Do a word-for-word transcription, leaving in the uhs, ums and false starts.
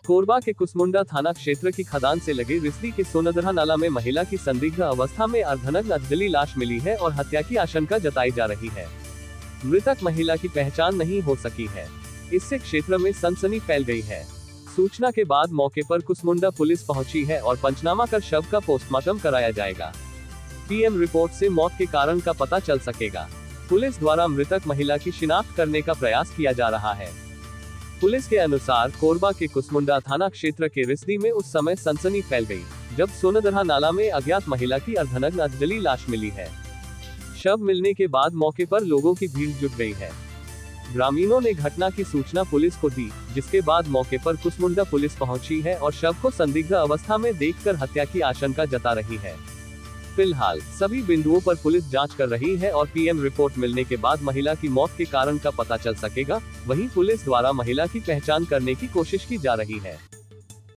कोरबा के कुसमुंडा थाना क्षेत्र की खदान से लगे रिसदी के सोनदरहा नाला में महिला की संदिग्ध अवस्था में अर्धनग्न जली लाश मिली है और हत्या की आशंका जताई जा रही है। मृतक महिला की पहचान नहीं हो सकी है। इससे क्षेत्र में सनसनी फैल गई है। सूचना के बाद मौके पर कुसमुंडा पुलिस पहुंची है और पंचनामा कर शव का पोस्टमार्टम कराया जाएगा। पीएम रिपोर्ट से मौत के कारण का पता चल सकेगा। पुलिस द्वारा मृतक महिला की शिनाख्त करने का प्रयास किया जा रहा है। पुलिस के अनुसार कोरबा के कुसमुंडा थाना क्षेत्र के रिसदी में उस समय सनसनी फैल गई, जब सोनदरहा नाला में अज्ञात महिला की अर्धनग्न जली लाश मिली है। शव मिलने के बाद मौके पर लोगों की भीड़ जुट गई है। ग्रामीणों ने घटना की सूचना पुलिस को दी, जिसके बाद मौके पर कुसमुंडा पुलिस पहुंची है और शव को संदिग्ध अवस्था में देखकर हत्या की आशंका जता रही है। फिलहाल सभी बिंदुओं पर पुलिस जांच कर रही है और पीएम रिपोर्ट मिलने के बाद महिला की मौत के कारण का पता चल सकेगा। वहीं पुलिस द्वारा महिला की पहचान करने की कोशिश की जा रही है।